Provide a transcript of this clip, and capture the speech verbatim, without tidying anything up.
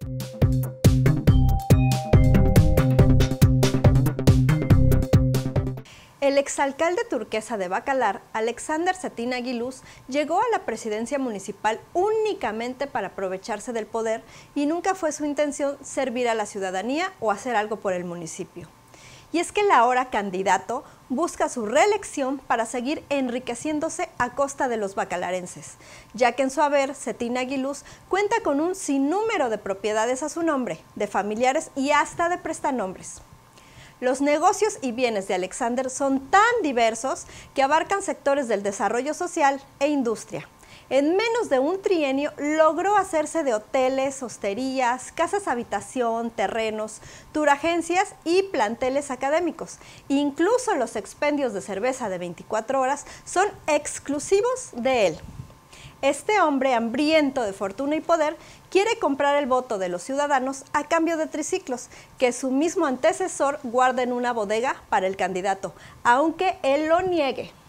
El exalcalde turquesa de Bacalar, Alexander Cetin Aguiluz, llegó a la presidencia municipal únicamente para aprovecharse del poder y nunca fue su intención servir a la ciudadanía o hacer algo por el municipio. Y es que el ahora candidato busca su reelección para seguir enriqueciéndose a costa de los bacalarenses, ya que en su haber Cetin Aguiluz cuenta con un sinnúmero de propiedades a su nombre, de familiares y hasta de prestanombres. Los negocios y bienes de Alexander son tan diversos que abarcan sectores del desarrollo social e industria. En menos de un trienio logró hacerse de hoteles, hosterías, casas habitación, terrenos, touragencias y planteles académicos. Incluso los expendios de cerveza de veinticuatro horas son exclusivos de él. Este hombre hambriento de fortuna y poder quiere comprar el voto de los ciudadanos a cambio de triciclos que su mismo antecesor guarda en una bodega para el candidato, aunque él lo niegue.